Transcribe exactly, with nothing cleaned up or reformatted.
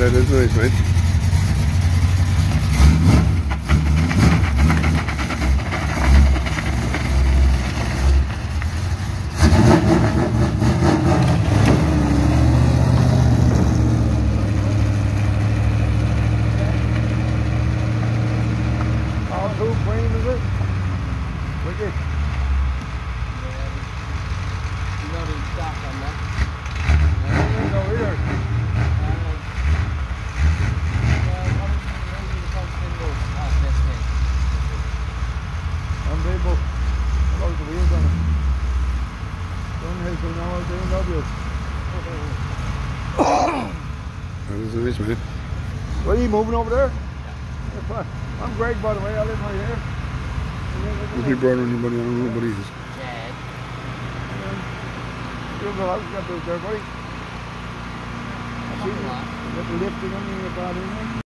that is nice, mate. All two cream, is it? Wicked. You're not in stock on that. There's no here. Unbelievable. How about the wheels on it? Don't hit them now, B M W. That is nice, mate. What are you moving over there? Yeah. I'm Greg, by the way. I live right here. Who's my brother or anybody? I don't know nobody is. Jed. You're the house got those there, buddy. I see Come on. you. Little lifting on you, bad in there.